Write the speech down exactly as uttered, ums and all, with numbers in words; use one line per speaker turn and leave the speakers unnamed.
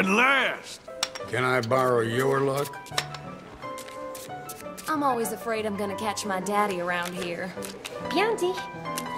At last!
Can I borrow your luck?
I'm always afraid I'm gonna catch my daddy around here.
Bianti,